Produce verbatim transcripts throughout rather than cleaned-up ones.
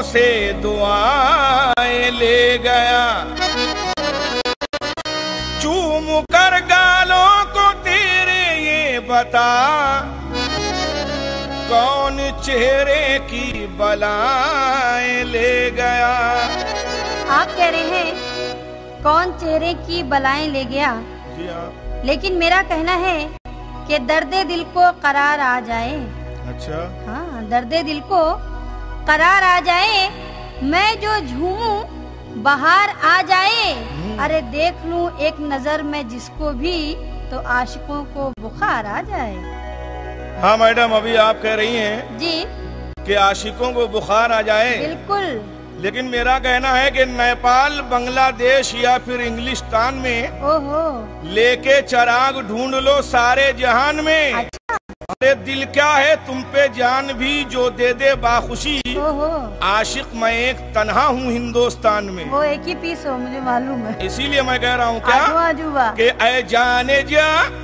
से दुआएं ले गया, चूम कर गालों को तेरे ये बता, कौन चेहरे की बलाएं ले गया। आप कह रहे हैं कौन चेहरे की बलाएं ले गया, जी हाँ। लेकिन मेरा कहना है कि दर्दे दिल को करार आ जाए। अच्छा। हाँ, दर्दे दिल को करार आ जाए, मैं जो झूमूं बाहर आ जाए। अरे देख लूं एक नजर में जिसको भी, तो आशिकों को बुखार आ जाए। हाँ मैडम, अभी आप कह रही हैं जी कि आशिकों को बुखार आ जाए। बिल्कुल। लेकिन मेरा कहना है कि नेपाल, बांग्लादेश या फिर इंग्लिस्तान में ओहो लेके चराग ढूंढ लो सारे जहान में। अच्छा। अरे दिल क्या है तुम पे जान भी जो दे दे बाखुशी, ओहो आशिक मैं एक तन्हा हूँ हिंदुस्तान में। वो एक ही पीस हो, मुझे मालूम है। इसीलिए मैं कह रहा हूँ क्या आजू आजूबा कि ऐ जाने जा,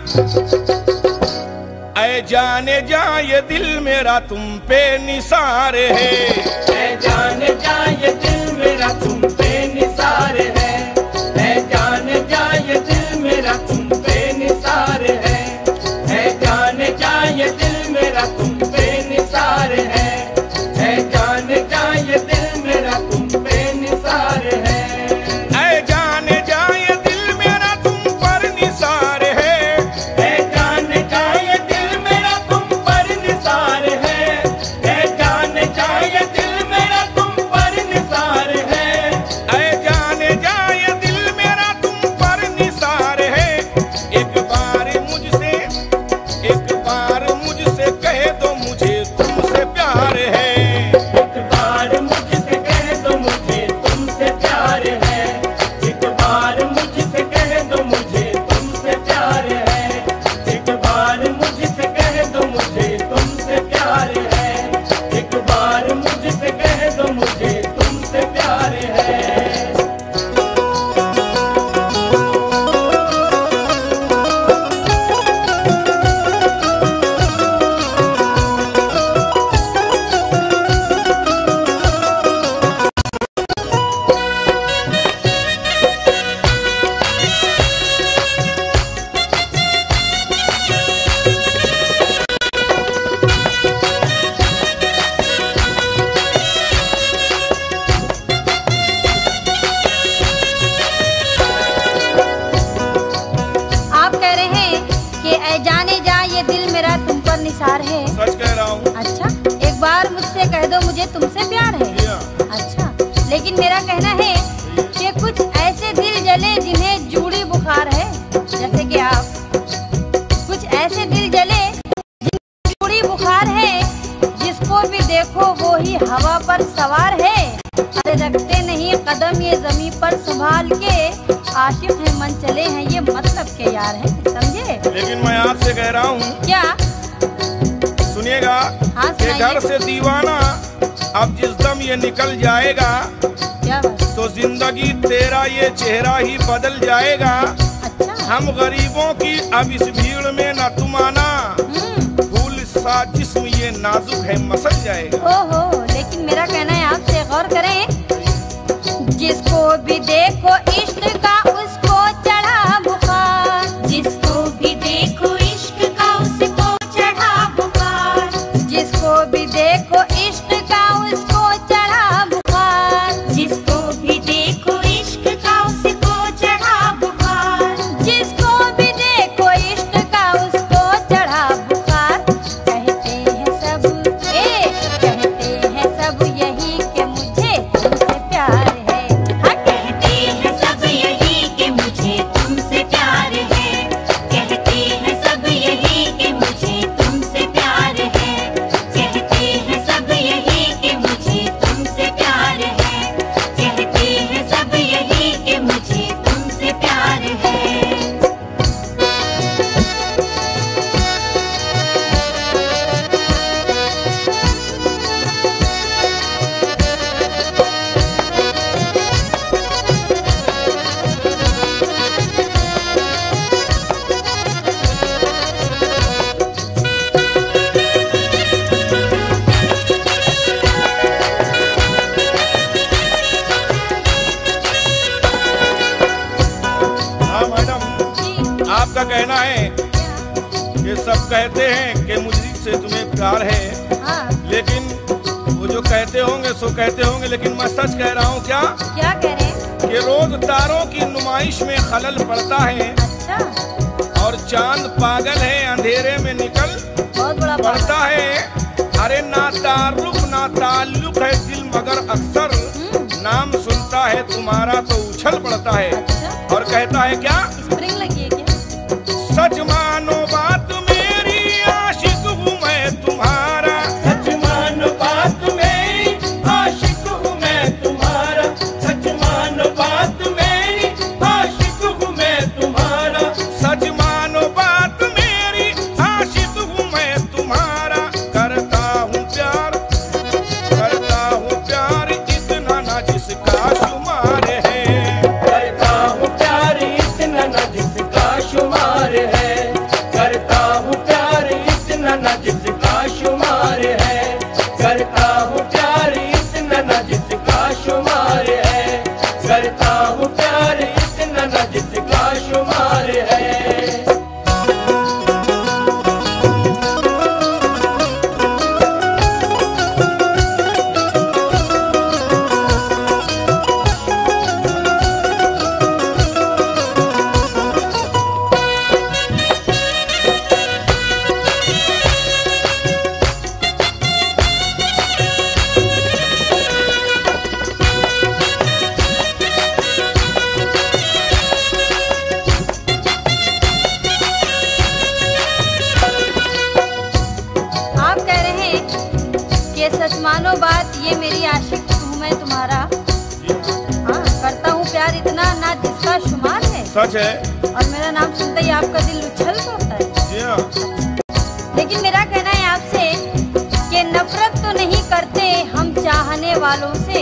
ऐ जाने जा ये दिल मेरा तुम पे निसार है। ऐ जाने जा ये दिल मेरा तुम पे निसार है। ऐ जाने जा ये दिल मेरा तुम पे निसार है। ऐ जाने जा ये दिल मेरा तुम पे निसार है। ऐ जाने जा ये दिल मेरा तुम पे निसार है। ऐ जाने जा ये दिल मेरा तुम पर निसार है। ऐ जाने जा ये दिल मेरा तुम पर निसार है। ऐ जाने जा ये दिल मेरा तुम पर निसार है। ऐ जाने जा ये दिल मेरा तुम पर निसार है। एक बार मुझसे, एक बार मुझसे कह दो मुझे तुमसे प्यार है। एक बार मुझसे कह दो मुझे तुमसे प्यार है। एक बार मुझसे कह दो मुझे तुमसे प्यार है। एक बार मुझसे कह दो मुझे तुमसे प्यार है। एक बार मुझसे कह दो मुझे तुमसे प्यार है। आप कह रहे हैं कि ऐ जाने जा ये दिल मेरा तुम पर निसार है। सच कह रहा हूँ। अच्छा, एक बार मुझसे कह दो मुझे तुमसे प्यार है। जी हाँ। अच्छा, लेकिन मेरा कहना है कि कुछ ऐसे दिल जले जिन्हें जूड़ी बुखार है, जैसे कि आप। कुछ ऐसे दिल जले जिन्हें जूड़ी बुखार है, जिसको भी देखो वो ही हवा पर सवार है। अरे रखते नहीं कदम ये जमीन पर संभाल के, आशिक है मन चले हैं ये मतलब के यार हैं, समझे? लेकिन मैं आपसे कह रहा हूँ, क्या? सुनिएगा हाँ, कि सुनाइए। घर से दीवाना अब जिस दम ये निकल जाएगा, क्या बात? तो जिंदगी तेरा ये चेहरा ही बदल जाएगा। अच्छा। हम गरीबों की अब इस भीड़ में न तुम आना, हम्म। फूल सा जिस्म ये नाजुक है मसल जाएगा। ओहो, लेकिन मेरा कहना है आपसे गौर करें, जिसको भी देखो इश्क का उसको चढ़ा बुखार। जिसको भी देखो इश्क का उसको चढ़ा बुखार। जिसको भी देखो इश्क का उसको चढ़ा बुखार। जिसको भी देखो इश्क का उसको चढ़ा बुखार। जिसको भी देखो इश्क का उसको चढ़ा बुखार। कहते हैं सब, ए कहते हैं सब यही कि मुझे तुमसे प्यार है। हाँ, कहते हैं सब यही कहते हैं कि मुझसे तुम्हें प्यार है, हाँ लेकिन वो जो कहते होंगे सो कहते होंगे, लेकिन मैं सच कह रहा हूँ क्या क्या कह रहे हैं? कि रोज तारों की नुमाइश में खलल पड़ता है अच्छा, और चांद पागल है अंधेरे में निकल बहुत बड़ा पड़ता है। अरे ना तारुफ ना ताल्लुक है दिल मगर अक्सर नाम सुनता है तुम्हारा तो उछल पड़ता है। अच्छा, और कहता है क्या, स्प्रिंग लगी है क्या? सच मानो बात मेरी आशिक हूँ मैं तुम्हारा, सच मानो बात मेरी आशिक हूँ मैं तुम्हारा, सच मानो बात मेरी आशिक हूँ मैं तुम्हारा, सच मानो बात मेरी आशिक हूँ मैं तुम्हारा। करता हूँ प्यार करता हूँ प्यार इतना ना जिसका शुमार है, करता हूँ प्यार इतना न जिसका शुमार है, करता हूँ प्यार इतना न जिसका शुमार है, करता हूँ प्यार इतना न जिसका शुमार है, करता हूँ प्यार इतना न जिसका शुमार है। आप कह रहे हैं कि सच मानो बात ये मेरी आशिक हूँ मैं तुम्हारा, हाँ करता हूँ प्यार इतना ना जिसका शुमार है, सच है। और मेरा नाम सुनते ही आपका दिल उछल पड़ता है। जी हाँ, लेकिन मेरा कहना है आपसे कि नफरत तो नहीं करते हम चाहने वालों से,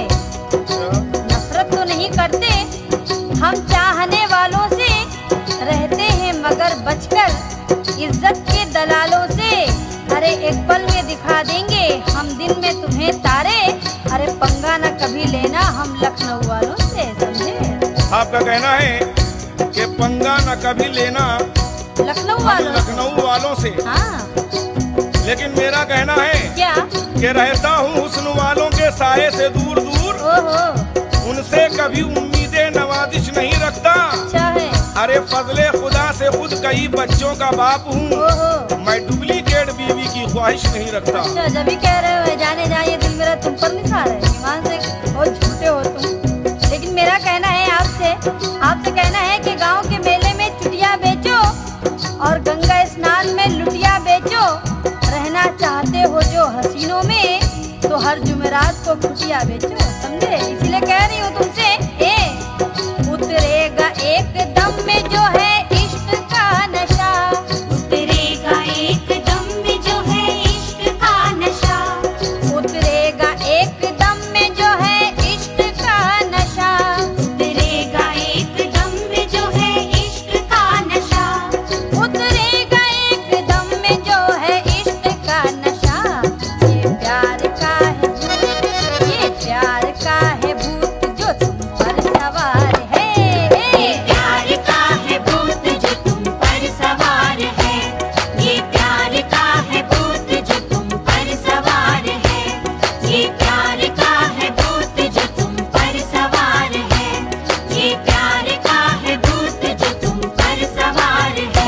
नफरत तो नहीं करते हम चाहने वालों से, रहते हैं मगर बचकर इज्जत के दलालों से। अरे एक पल में दिखा देंगे हम दिन में तुम्हें तारे, अरे पंगा न कभी लेना हम लखनऊ वालों से, समझे? आपका कहना है कि पंगा न कभी लेना लखनऊ हम वालों से। लखनऊ वालों से, हाँ लेकिन मेरा कहना है क्या? कि रहता हूँ हुस्न वालों के साये से दूर दूर, ओहो उनसे कभी उम्मीदें नवाजिश नहीं रखता। अच्छा है। अरे फजले खुदा से खुद कई बच्चों का बाप हूँ, ओहो मैं डुप्लीकेट बीवी की ख्वाहिश नहीं रखता। अच्छा, जब भी कह रहे हो जाने जाए दिल मेरा तुम पर निसार है, ईमान से बहुत झूठे हो तुम। लेकिन मेरा कहना है आपसे आपसे कहना है कि गांव के मेले में चुटिया बेचो और गंगा स्नान में लुटिया बेचो, रहना चाहते हो जो हसीनों में तो हर जुमेरात को खुटिया बेचो, समझे? इसीलिए कह रही हूँ तुमसे, ए उतरेगा एक दम में जो है इश्क का नशा, उतरेगा एक दम में जो है इश्क का नशा, उतरेगा एक दम में जो है इश्क का नशा, उतरेगा एक दम में जो है इश्क का नशा, उतरेगा एक दम में जो है इश्क का नशा। ये प्यार का है ये प्यार का है भूत जो तुम पर सवार है, ये प्यार का है भूत जो तुम पर सवार है, ये प्यार का है भूत जो तुम पर सवार है, ये प्यार का है भूत जो तुम पर सवार है, ये प्यार का है भूत जो तुम पर सवार है।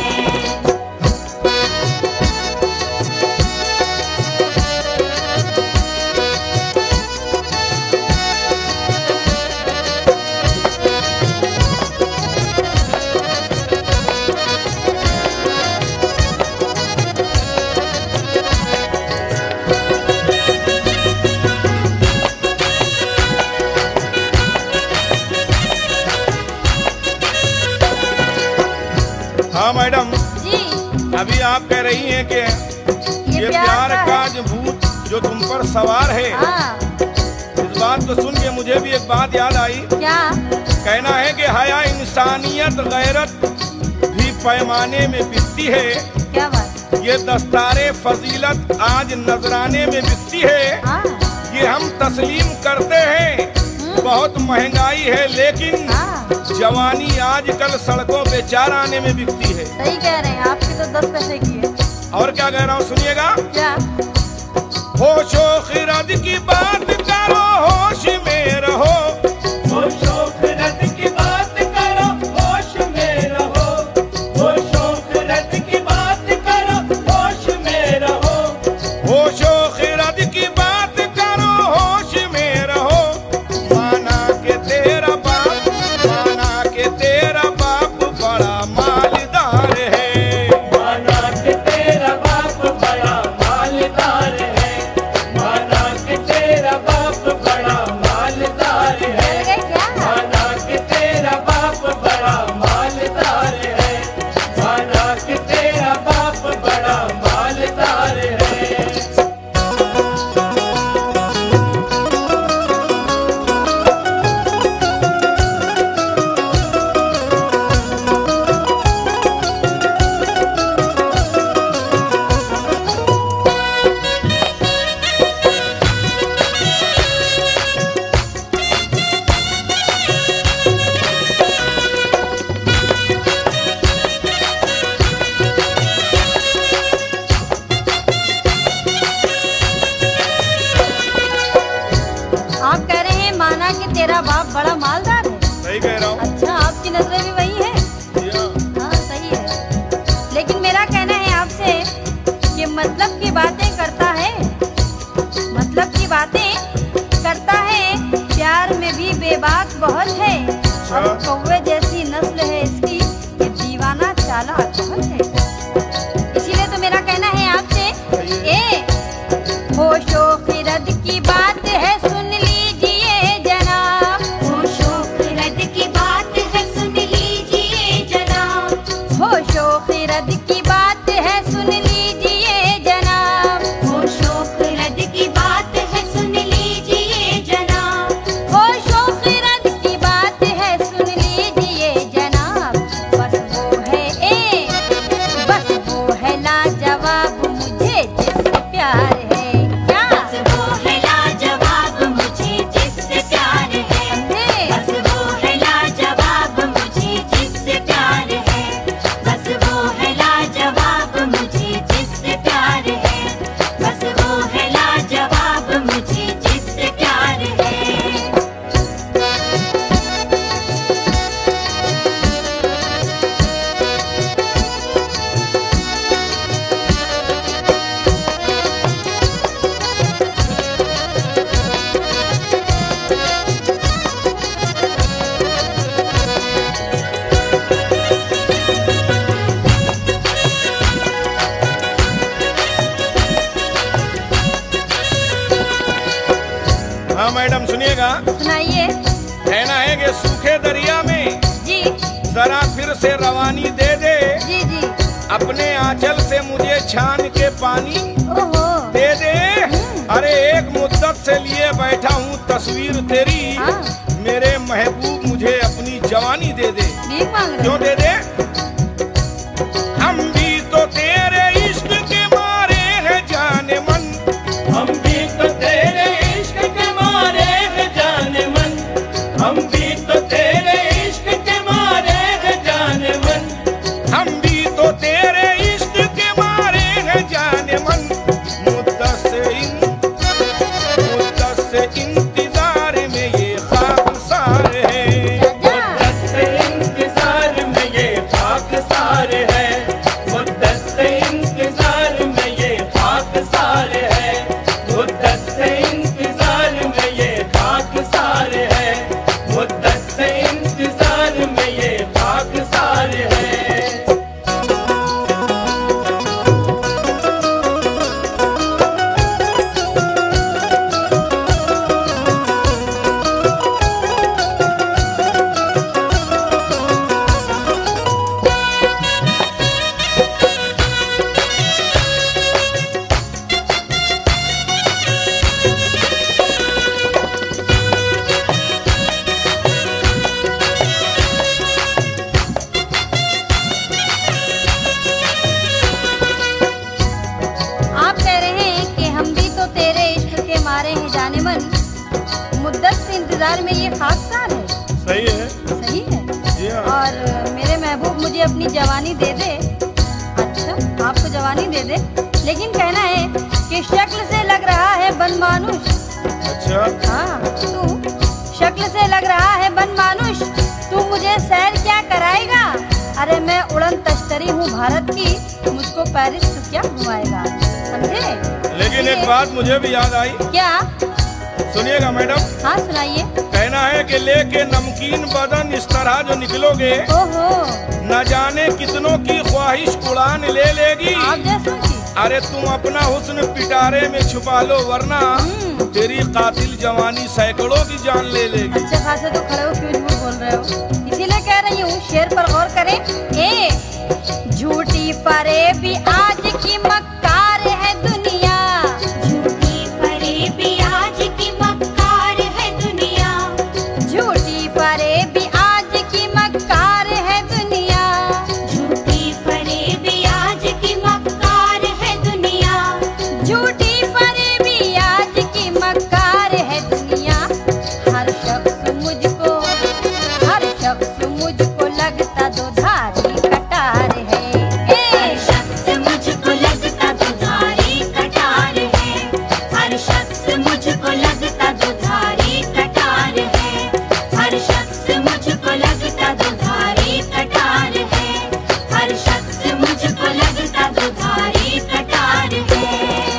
हाँ मैडम, जी अभी आप कह रही हैं कि ये ये प्यार प्यार का का है। जो भूत जो तुम पर सवार है, हाँ इस बात को सुन के मुझे भी एक बात याद आई। क्या? कहना है कि हया इंसानियत गैरत भी पैमाने में बिकती है, क्या बात? ये दस्तारे फजीलत आज नजराने में बिकती है, हाँ ये हम तस्लीम करते हैं। बहुत महंगाई है लेकिन हाँ जवानी आजकल सड़कों पे चार आने में बिकती है। सही कह रहे हैं, आपकी तो दस पैसे की है। और क्या कह रहा हूँ सुनिएगा। क्या? होशो खिरद की बात करो, होश में रहो। होशो खिरद की बात करो, होश में रहो। होशो खिरद की बात करो, होश में रहो। होशो खिरद की बात करो, होश में रहो। माना के तेरा बाप, माना के तेरा बाप बड़ा मालदार है। माना कि तेरा बाप बड़ा मालदार है। माना कि तेरा बाप बड़ा मालदार है। चल गए क्या? माना कि तेरा बाप बड़ा मालदार है। माना कि तेरा बाप बड़ा मालदार है। आप कह रहे हैं माना कि तेरा बाप बड़ा मालदार है। सही कह रहा हूँ। अच्छा, आपकी नजरें भी वही है। हाँ, सही है। लेकिन मेरा कहना है आपसे कि मतलब की बातें करता है, मतलब की बातें करता है, प्यार में भी बेबाक बहुत है। और कौवे जैसी नस्ल है इसकी, ये दीवाना चालाक बहुत है। इसीलिए तो मेरा कहना है आपसे, ए होशो खिरद की बात है, सुन लीजिए जनाब। होशो खिरद की बात है, सुन लीजिए जनाब। होशो खिरद की बात है, सुन लीजिए जनाब। होशो खिरद की बात है, सुन लीजिए जनाब। होशो खिरद की बात है, सुन लीजिए जनाब। बस वो है ए, बस वो है लाजवाब मुझे जिससे प्यार है। क्या? बस वो है लाजवाब मुझे जिससे प्यार है। समझे? बस वो है लाजवाब मुझे जिससे प्यार है। बस वो है लाजवाब मुझे जिससे प्यार है। बस वो है लाजवाब मुझे जिससे प्यार है। हाँ मैडम सुनिएगा। सुनाइए। कहना है कि सूखे दरिया में जी जरा फिर से रवानी दे दे। जी जी। अपने आंचल से मुझे छान के पानी ओहो। दे दे। अरे एक मुद्दत से लिए बैठा हूँ तस्वीर तेरी, हाँ। मेरे महबूब मुझे अपनी जवानी दे दे। भीख मांग रहे क्यों हैं? दे दे? हम भी तो तेरे इश्क के मारे हैं जाने मन। हम भी तो तेरे इश्क के मारे हैं जाने मन। हम भी तो तेरे इश्क के मारे हैं जाने मन। हम भी तो तेरे इश्क के मारे हैं जाने मन। मुद्दत से इन मुद्दत से इंतजार में ये खाकसार है। मुद्दत से इंतजार में ये खाकसार है। मुद्दत से इंतजार में ये खाकसार है। मुद्दत से इंतजार में ये खाकसार है। मुद्दत से इंतजार में ये खाकसार है। आप कह रहे हैं कि हम भी तो तेरे इश्क के मारे हैं जाने मन। मुद्दत से इंतजार में ये खाकसार है। सही है। सही है। जी हाँ। और मेरे महबूब मुझे अपनी जवानी दे दे। अच्छा, आपको जवानी दे दे, लेकिन कहना है कि शक्ल से लग रहा है बनमानुष। अच्छा, हाँ, तू शक्ल से लग रहा है बनमानुष, तू मुझे सैर क्या कराएगा? अरे मैं उड़न तश्तरी हूँ भारत की, मुझको पेरिस तू क्या घुमाएगा? समझे? लेकिन एक बात मुझे भी याद आई। क्या? सुनिएगा मैडम। हाँ सुनाइए। कहना है कि लेके नमकीन बदन इस तरह जो निकलोगे, ओहो, न जाने कितनों की ख्वाहिश उड़ान ले लेगी। आप जैसों की। अरे तुम अपना हुस्न पिटारे में छुपा लो, वरना तेरी कातिल जवानी सैकड़ों की जान ले लेगी। अच्छे खासे तो खड़े हो, क्यों झूठ बोल रहे हो? इसीलिए कह रही हूँ शेर पर गौर करें। ए झूठी फरेबी आज की मक्कार है दुनिया, झूठी फरेबी आज की मक्कार है दुनिया, झूठी फरेबी आज की मक्कार है दुनिया, झूठी फरेबी आज की मक्कार है दुनिया, झूठी फरेबी आज की मक्कार है दुनिया। हर शख्स मुझको हर शख्स मुझको लगता दो धारी कटार है। हर शख्स मुझको लगता दुधारी कटार है, हर शख्स मुझको लगता दुधारी कटार है, हर शख्स मुझको लगता दुधारी कटार है, हर शख्स मुझको लगता दुधारी कटार है।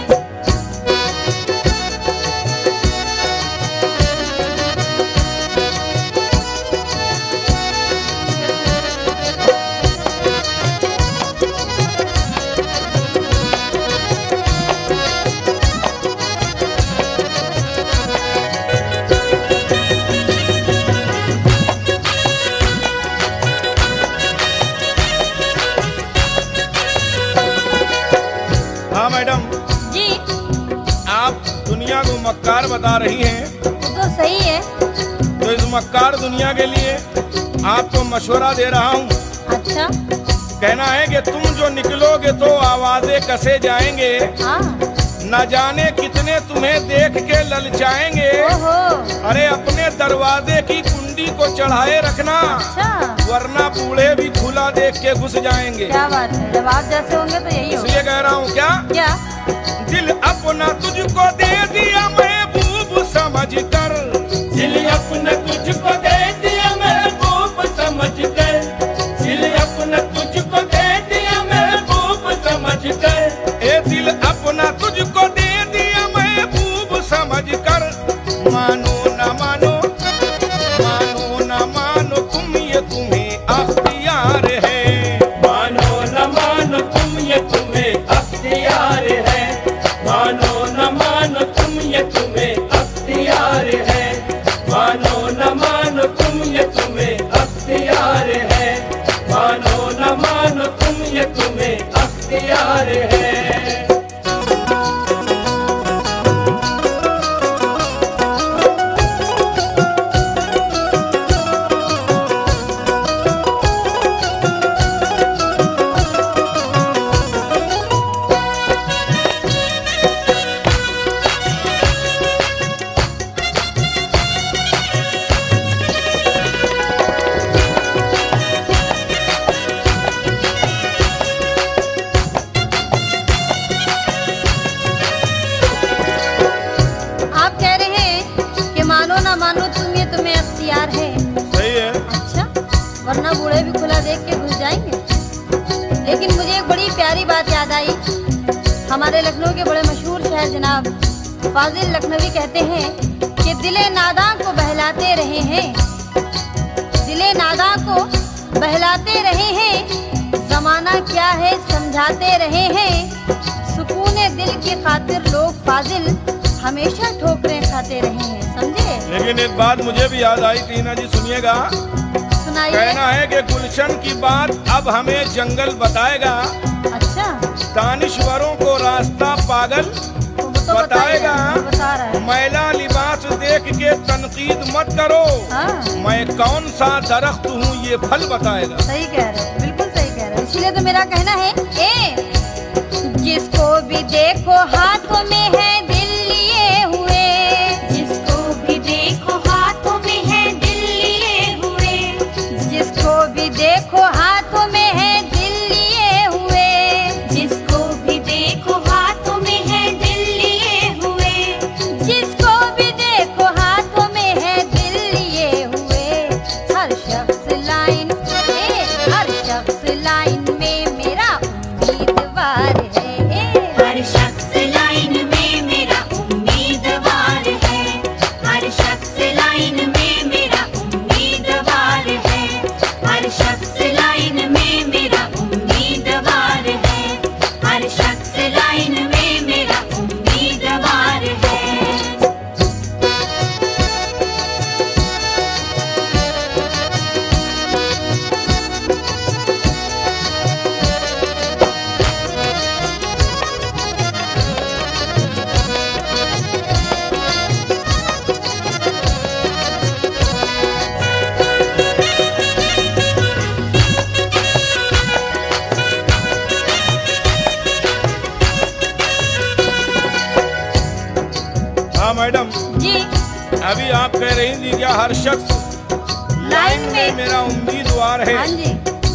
हाँ मैडम, जी, आप दुनिया को मक्कार बता रही हैं, वो तो सही है। तो इस मक्कार दुनिया के लिए आपको मशवरा दे रहा हूँ। अच्छा, कहना है कि तुम जो निकलोगे तो आवाजें कसे जाएंगे, हाँ, न जाने कितने तुम्हें देख के ललचाएंगे। ओहो, अरे अपने दरवाजे की कुंडी को चढ़ाए रखना, अच्छा, वरना बूढ़े भी खुला देख के घुस जाएंगे। क्या बात है, जब आप जैसे होंगे तो यही होगा। इसलिए कह रहा हूँ क्या क्या? दिल अपना तुझको दे दिया महबूब समझ कर, दिल अपना तुझको दे दिया महबूब समझ कर, दिल अपना तुझको दे दिया महबूब समझ कर, ए दिल अपना तुझको दे दिया महबूब समझ कर। मानो न मानो, मानो न मानो तुम ये तुम्हें अख्तियार है, मानो न मानो तुम ये तुम्हें अख्तियार है, मानो न मानो तुम ये तुम्हें अख्तियार है, मानो न मानो तुम ये तुम्हें अख्तियार है, मानो न मानो तुम ये तुम्हें अख्तियार है। आप कह रहे हैं कि मानो ना मानो तुम ये तुम्हें अख्तियार है। सही है। अच्छा, वरना बूढ़े भी खुला देख के घुस जाएंगे। लेकिन मुझे एक बड़ी प्यारी बात याद आई। हमारे लखनऊ के बड़े मशहूर शहर जनाब फाजिल लखनवी कहते हैं कि दिले नादा को बहलाते रहे हैं, दिले नादा को बहलाते रहे हैं, जमाना क्या है समझाते रहे हैं, सुकूने दिल की खातिर लोग फाजिल हमेशा ठोकरें खाते रहे हैं। समझे? लेकिन एक बात मुझे भी याद आई टीना जी, सुनिएगा। सुनाइए। कहना है कि गुलशन की बात अब हमें जंगल बताएगा, अच्छा, दानिश्वरों को रास्ता पागल तो वो तो बताएगा। बताइएगा, बता रहा है। मैला लिबास देख के तनकीद मत करो, हाँ, मैं कौन सा दरख्त हूँ ये फल बताएगा। सही कह रहे हो, बिल्कुल सही कह रहे हो। इसीलिए तो मेरा कहना है, ए जिसको भी देखो हाथों में है दिल लिए हुए, जिसको भी देखो हाथों में है दिल लिए हुए, जिसको भी देखो हाथों में है दिल लिए हुए, जिसको भी हाँ मैडम, जी अभी आप कह रही थी क्या हर शख्स लाइन में मेरा उम्मीदवार है। हाँ जी।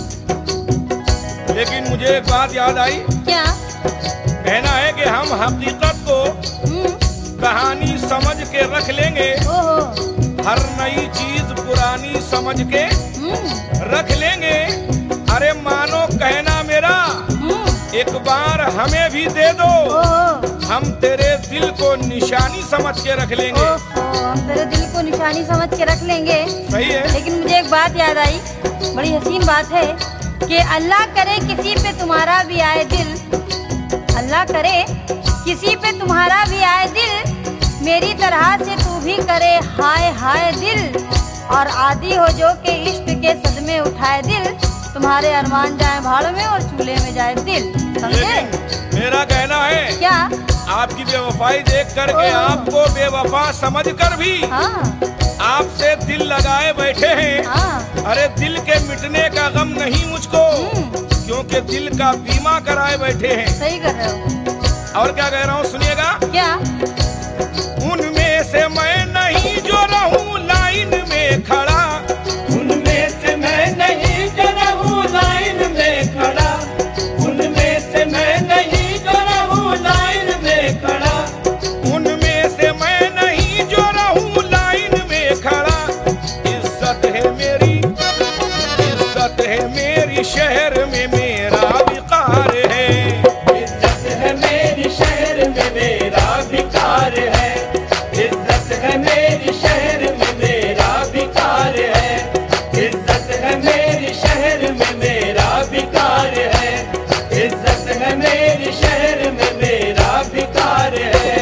लेकिन मुझे एक बात याद आई। क्या? कहना है कि हम हकीकत को हम्म। कहानी समझ के रख लेंगे, ओहो। हर नई चीज पुरानी समझ के हम्म। रख लेंगे। अरे मानो कहना मेरा, हम्म। एक बार हमें भी दे दो, ओहो। हम तेरे दिल को निशानी समझ के रख लेंगे। ओहो, हम तेरे दिल को निशानी समझ के रख लेंगे। सही है। लेकिन मुझे एक बात याद आई, बड़ी हसीन बात है कि अल्लाह करे किसी पे तुम्हारा भी आए दिल, अल्लाह करे किसी पे तुम्हारा भी आए दिल, मेरी तरह से तू भी करे हाय हाय दिल, और आदि हो जो के इश्क के सदमे उठाए दिल, तुम्हारे अरमान जाए भाड़ में और चूल्हे में जाए दिल। समझे? मेरा कहना है क्या? आपकी बेवफाई देख करके ओह। आपको बेवफा समझ कर भी हाँ आपसे दिल लगाए बैठे हैं। हाँ। अरे दिल के मिटने का गम नहीं मुझको, हम्म। क्योंकि दिल का बीमा कराए बैठे हैं। सही कर रहे हो। और क्या कह रहा हूँ सुनिएगा। क्या? उनमें से मैं नहीं जो रहूं लाइन में खड़ा, उनमें से मैं नहीं जो रहूं लाइन में खड़ा, उनमें से मैं नहीं जो रहूं लाइन में खड़ा, उनमें से मैं नहीं जो रहूं लाइन में खड़ा। इज्जत है मेरी, इज्जत है मेरी, शहर में मेरा विकार है। इज्जत है मेरी शहर में मेरा विकार है, इज्जत है मेरी शहर में मेरा विकार है, इज्जत है मेरी शहर में मेरा विकार है, इज्जत है मेरी शहर में मेरा विकार है।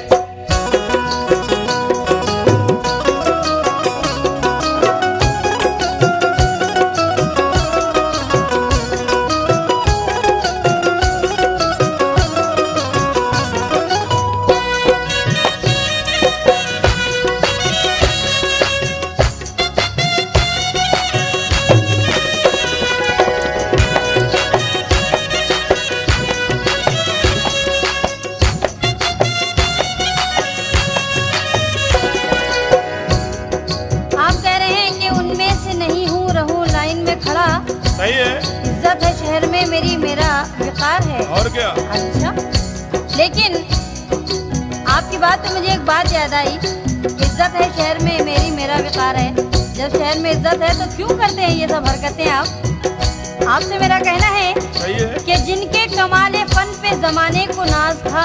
सही है। इज्जत है शहर में मेरी, मेरा विकार है। और क्या? अच्छा, लेकिन आपकी बात तो मुझे एक बात याद आई, इज्जत है शहर में मेरी, मेरा विकार है। जब शहर में इज्जत है तो क्यों करते हैं ये सब हरकतें आप? आपसे मेरा कहना है, सही है कि जिनके कमाले फन पे जमाने को नाज था,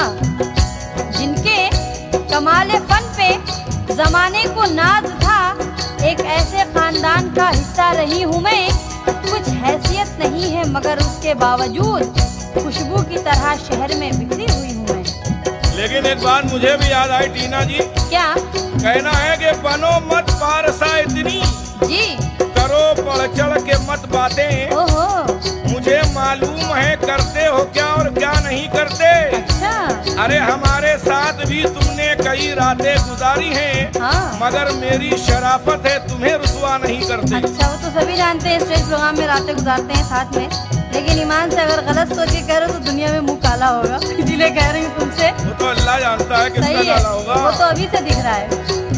जिनके कमाले फन पे जमाने को नाज था, एक ऐसे खानदान का हिस्सा रही हूँ मैं, कुछ हैसियत नहीं है मगर उसके बावजूद खुशबू की तरह शहर में बिखरी हुई हूँ मैं। लेकिन एक बात मुझे भी याद आई टीना जी। क्या? कहना है कि बनो मत पारसा इतनी, जी। करो बढ़ चढ़ के मत बातें। ओहो। मुझे मालूम है करते हो क्या और क्या नहीं करते। अच्छा। अरे हमारे साथ भी तुमने कई रातें गुजारी हैं, हाँ। मगर मेरी शराफत है तुम्हें रुसवा नहीं करते। अच्छा, वो तो सभी जानते हैं, स्टेज प्रोग्राम में रातें गुजारते हैं साथ में, लेकिन ईमान से अगर गलत सोच के कह रहे हो तो दुनिया में मुंह काला होगा, इसीलिए कह रही हूँ तुमसे। वो तो अल्लाह जानता है किसका सही है, काला होगा। वो तो अभी से दिख रहा है,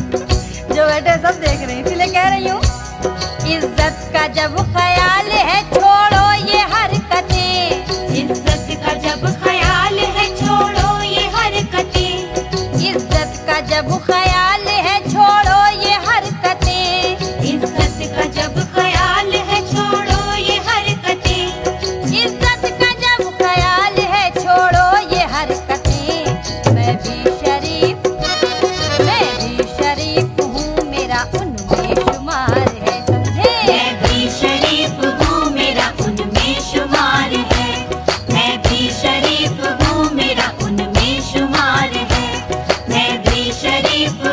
जो बैठे हैं सब देख रहे हैं, इसीलिए कह रही हूँ। इज्जत का जब ख्याल है छोड़ो ये हरकतें, इज्जत का जब ख्याल है छोड़ो ये हरकतें, इज्जत का जब ख्याल है छोड़ो ये हरकतें, इज्जत का जब ख्याल है छोड़ो ये हरकतें, इज्जत का जब ख्याल है छोड़ो ये हरकतें। मैं भी शरीफ, मैं भी शरीफ हूँ, मेरा उनमें शुमार है, समझे? मैं भी शरीफ हूँ मेरा उनमें शुमार है, मैं भी शरीफ हूँ मेरा उनमें शुमार है, मैं भी शरीफ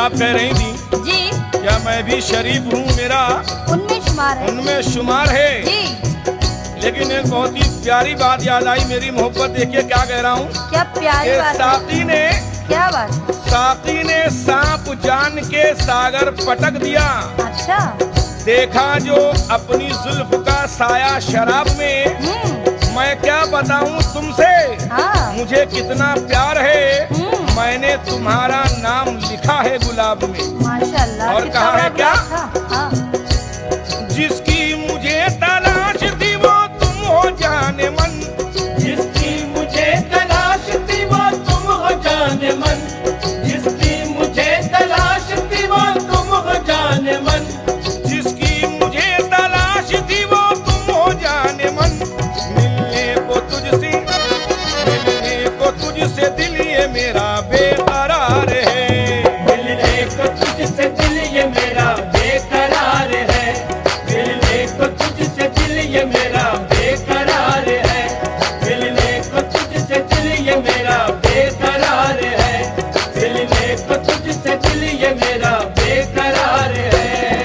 आप कह रही थी जी, क्या मैं भी शरीफ हूँ, मेरा उनमें शुमार है। उनमें शुमार है। जी, लेकिन एक बहुत ही प्यारी बात याद आई मेरी मोहब्बत, देखिए क्या कह रहा हूँ। क्या प्यारी बात है। साकी ने क्या बात? साकी ने सांप जान के सागर पटक दिया। अच्छा। देखा जो अपनी जुल्फ का साया शराब में, हम्म, मैं क्या बताऊं तुमसे, हाँ। मुझे कितना प्यार है, हम्म, मैंने तुम्हारा नाम लिखा है गुलाब में। माशाल्लाह। और कितना कहा है बड़ा क्या? गुलाब था। हाँ। जिसकी मुझे तलाश थी वो तुम हो जाने मन, जिसकी मुझे तलाश थी वो तुम हो जाने मन, जिसकी मुझे तलाश थी वो तुम हो जाने मन, जिसकी मुझे तलाश थी वो तुम हो जाने मन। मिलने को तुझसे, मिलने को तुझसे दिल ये मेरा बेकरार है। मिलने को तुझसे दिल ये मेरा बेकरार है, मिलने को तुझसे दिल ये मेरा बेकरार है, मिलने को तुझसे दिल ये मेरा बेकरार है, मिलने को तुझसे दिल ये मेरा बेकरार है।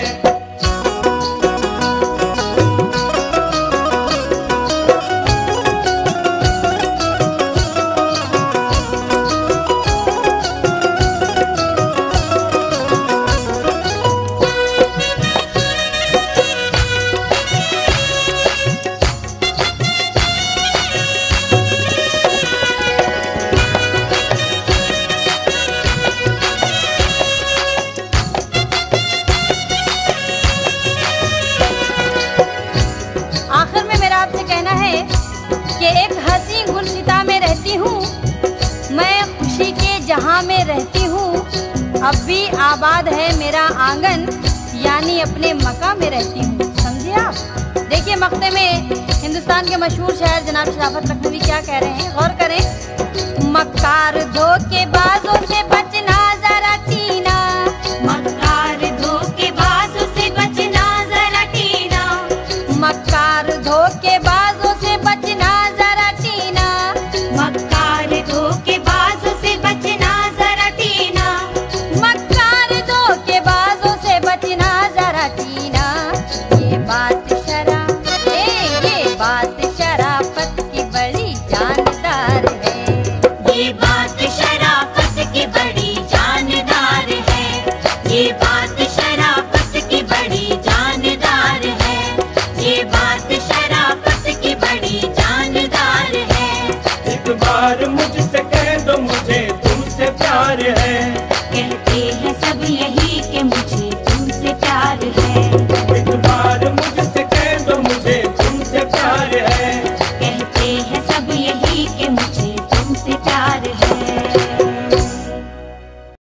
आखिर में मेरा आपसे कहना है कि एक हंसी गुलसिता में रहती हूँ मैं, खुशी के जहाँ में रहती हूँ, अब भी आबाद है मेरा आंगन, यानी अपने मका में रहती हूँ। समझे आप? देखिए मक्ते में हिंदुस्तान के मशहूर शायर जनाब शराफत लखनवी क्या कह रहे हैं, गौर करें। मक्कार धोखेबाजों से बचना जरा टीना, मक्कार धोखेबाजों से बचना जरा टीना, मक्कार धोखेबाजों से बचना जरा टीना, मक्कार धोखेबाजों से बचना जरा टीना, मक्कार धोखेबाजों से बचना जरा टीना। ये बात शरा ए ये बात शराफत की बड़ी जानदार है, ये बात शराफत की बड़ी जानदार है, ये बात शराफत की बड़ी जानदार है, ये बात